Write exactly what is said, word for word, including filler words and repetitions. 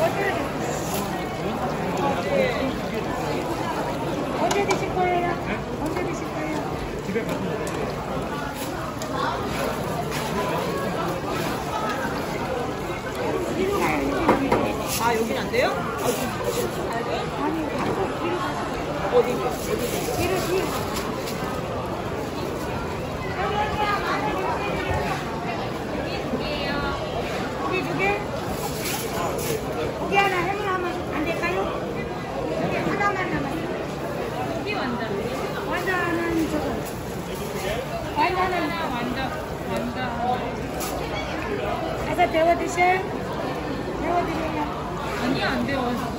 언제 드실 거예요? 언제 드실 거예요? 집에 가서 뒤로 가요. 여기 여기. 아, 여긴 안 돼요? 아니, 가서 뒤로 가서. 어디? 어디? 뒤로 뒤로. 고기 두 개? 고기 하나 해물 하면 안 될까요? 고기 하나만 남았어요. 고기 완전. 완자는 저거. 완자는 완전. 완전. 가서 데워 드셔. 데워 드려요. 아니, 안 돼요.